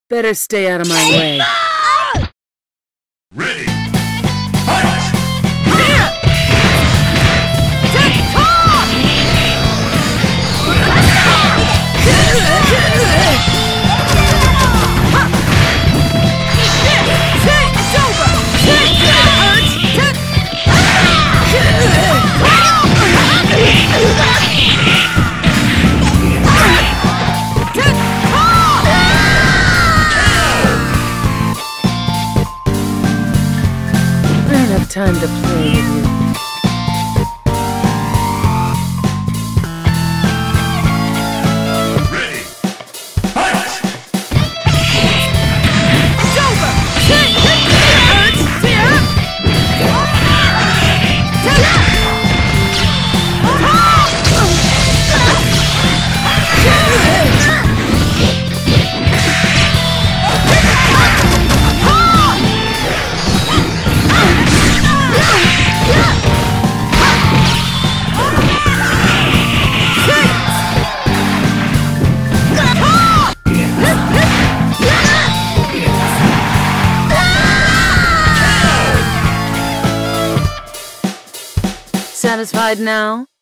Better stay out of my way. Ready! Fight! Time to play with you. Ready! Fight! It's over! Satisfied now?